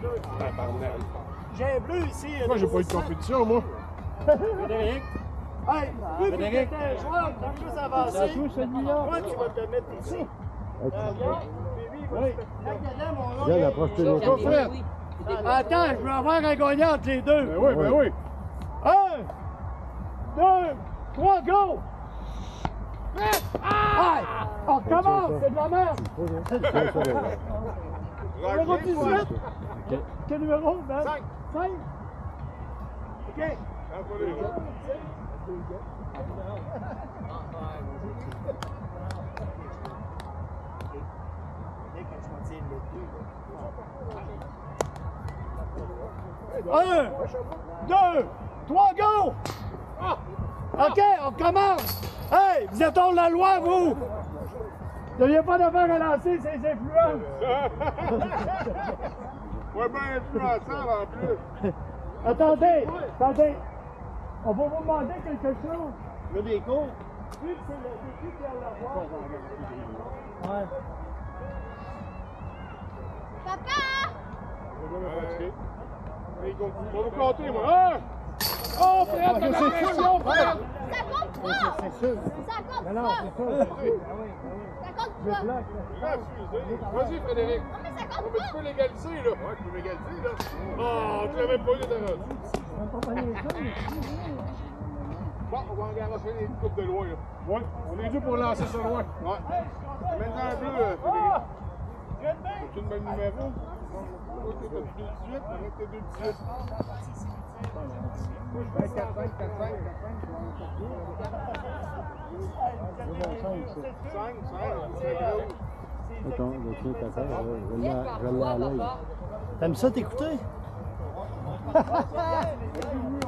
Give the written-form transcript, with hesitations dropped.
J'ai un bleu ici. Moi, j'ai pas eu de compétition, moi. Frédéric. Hey, vu que tu étais un joueur, t'as plus avancé. Toi, tu vas te mettre ici. Viens, approche-toi de l'autre. Attends, je vais avoir un gagnant entre les deux. Ben oui, ben oui. 1, 2, 3, go! Ah! On recommence, c'est de la merde! Numéro 18. Quel numéro, man? 5. 5? OK. Un, 2, 3, go! OK, on commence! Hey, vous êtes hors de la loi, vous! Vous n'aviez pas d'affaire à lancer ces influences! Ouais, ben influençable en plus. Attendez, attendez! On va vous demander quelque chose. Le déco. Vu que c'est le début qui a la voix. Ouais. Papa! On va vous compter, moi. Hein? Oh, frère, t'as la pression, frère! Ça compte pas! Ça compte pas! Ça compte pas! Vas-y, Frédéric. Non, mais ça Oh, compte mais pas! tu peux l'égaliser, là. Ouais, tu peux l'égaliser, là. Oh, tu l'avais pas eu de Bon, on va en garocher une coupe de loin, là. Ouais, on est dû pour lancer ça loin. Ouais. Maintenant, un bleu, Frédéric. C'est une bonne numéro. Toi, t'as 2-18, avec tes 2-18. 4-5, 4-5, 4-5. 5, c'est gros. Attends, le truc à faire, je l'ai à l'œil. T'aimes ça t'écouter?